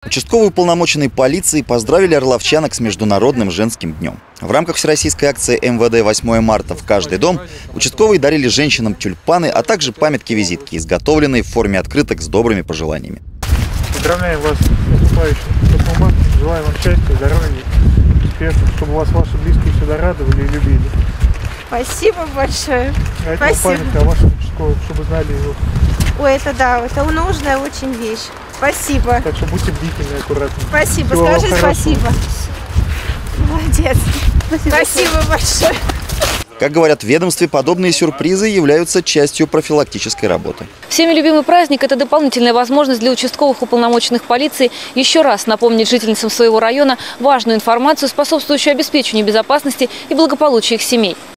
Участковые уполномоченные полиции поздравили орловчанок с Международным женским днем. В рамках всероссийской акции МВД 8 марта в каждый дом участковые дарили женщинам тюльпаны, а также памятки-визитки, изготовленные в форме открыток с добрыми пожеланиями. Поздравляем вас с наступающим 8 марта, желаем вам счастья, здоровья, успехов, чтобы вас ваши близкие всегда радовали и любили. Спасибо большое. Спасибо. Памятка о вашем участковом, чтобы знали его. Ой, это да, это нужная очень вещь. Спасибо. Так что будьте бдительны, аккуратны. Спасибо, Всего скажи вам спасибо. Молодец. Спасибо большое. Как говорят в ведомстве, подобные сюрпризы являются частью профилактической работы. Всеми любимый праздник – это дополнительная возможность для участковых уполномоченных полиции еще раз напомнить жительницам своего района важную информацию, способствующую обеспечению безопасности и благополучия их семей.